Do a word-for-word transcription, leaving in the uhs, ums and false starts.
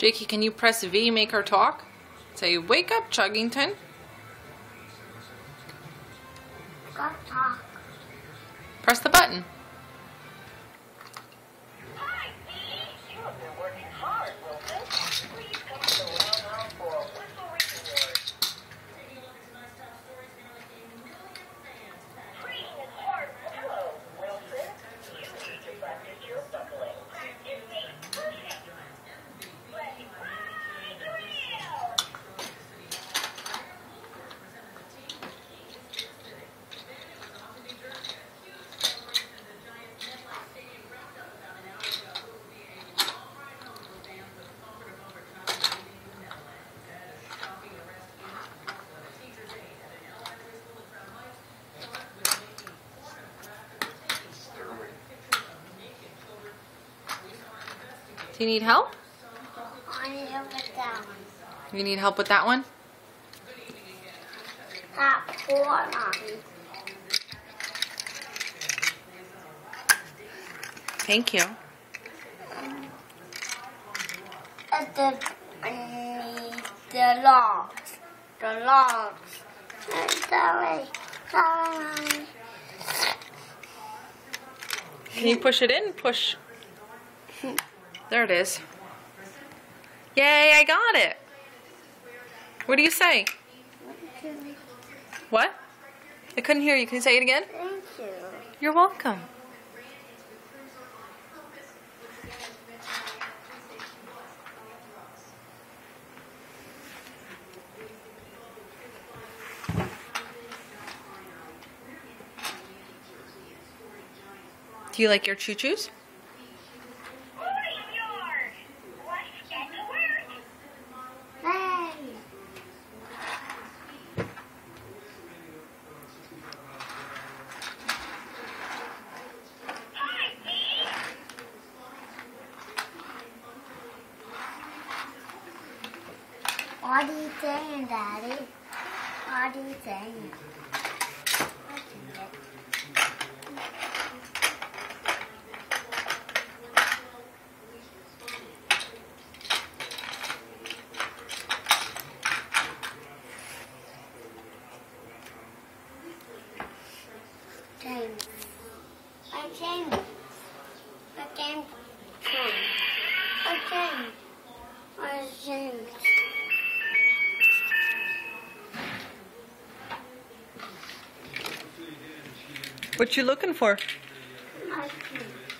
Jakey, can you press V, make her talk? Say, wake up, Chuggington. Go talk. Press the button. Hi, Dee. You have been working hard, Wilson. Please come to the Round Round for a whistle reading award. Reading is hard. Hello, Wilson. You need to practice your buckling. Practice makes perfect. Ready, ride, reel! Do you need help? I need to put that one. You need help with that one? That four line. Thank you. And the, I need the logs. The logs. And sorry. Sorry. Can you push it in? Push. There it is. Yay, I got it. What do you say? What? I couldn't hear you. Can you say it again? Thank you. You're welcome. Do you like your choo-choos? Schoolyard! Let's get to work! Hey. Hi, Dee. What are you saying, Daddy? What are you saying? James. I'm James. I'm James. I'm James. I'm James. What you looking for? Ice cream.